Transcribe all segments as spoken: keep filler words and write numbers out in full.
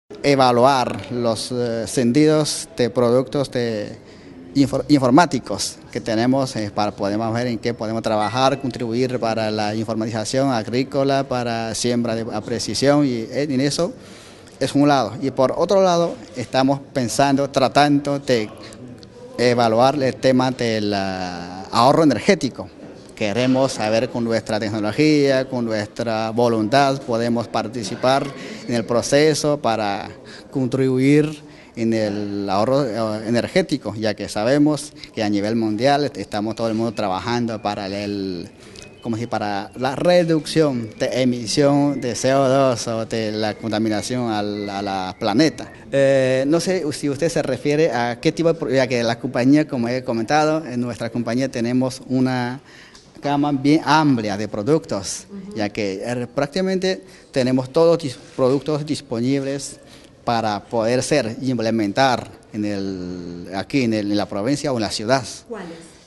evaluar los eh, sentidos de productos de infor, informáticos que tenemos eh, para podemos ver en qué podemos trabajar, contribuir para la informatización agrícola, para siembra de a precisión y en eso es un lado. Y por otro lado estamos pensando, tratando de evaluar el tema del uh, ahorro energético. Queremos saber con nuestra tecnología, con nuestra voluntad, podemos participar en el proceso para contribuir en el ahorro energético, ya que sabemos que a nivel mundial estamos todo el mundo trabajando para, el, como si para la reducción de emisión de C O dos o de la contaminación al, a la planeta. Eh, no sé si usted se refiere a qué tipo de, ya que la compañía, como he comentado, en nuestra compañía tenemos una gama bien amplia de productos, uh-huh. ya que eh, prácticamente tenemos todos los productos disponibles para poder ser implementar en el, aquí en, el, en la provincia o en la ciudad. ¿Cuáles?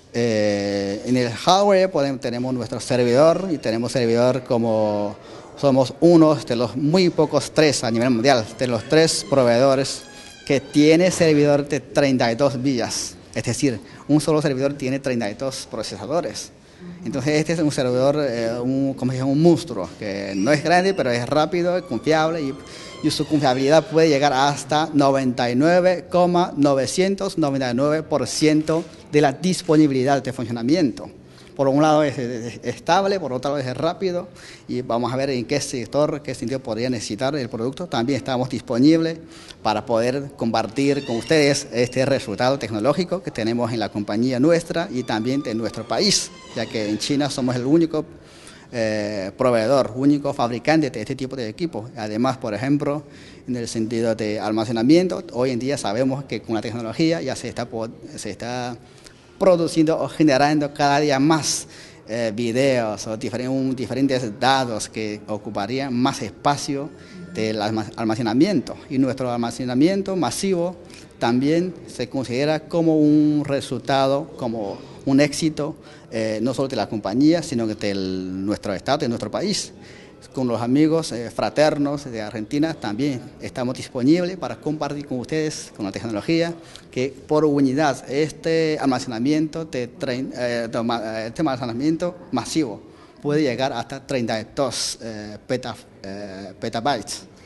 Eh, en el hardware podemos, tenemos nuestro servidor y tenemos servidor como somos uno de los muy pocos tres a nivel mundial, de los tres proveedores que tiene servidor de treinta y dos villas, es decir, un solo servidor tiene treinta y dos procesadores. Entonces este es un servidor, eh, un, como dije, un monstruo, que no es grande, pero es rápido, es confiable y, y su confiabilidad puede llegar hasta noventa y nueve coma novecientos noventa y nueve por ciento de la disponibilidad de funcionamiento. Por un lado es, es, es estable, por otro lado es rápido y vamos a ver en qué sector, qué sentido podría necesitar el producto. También estamos disponibles para poder compartir con ustedes este resultado tecnológico que tenemos en la compañía nuestra y también de nuestro país, ya que en China somos el único eh, proveedor, único fabricante de este tipo de equipos. Además, por ejemplo, en el sentido de almacenamiento, hoy en día sabemos que con la tecnología ya se está, se está produciendo o generando cada día más eh, videos o diferentes, diferentes datos que ocuparían más espacio del almacenamiento. Y nuestro almacenamiento masivo también se considera como un resultado, como un éxito, eh, no solo de la compañía, sino de nuestro estado, de nuestro país. Con los amigos eh, fraternos de Argentina también estamos disponibles para compartir con ustedes con la tecnología que por unidad este almacenamiento, de, eh, este almacenamiento masivo puede llegar hasta treinta y dos eh, peta, eh, petabytes.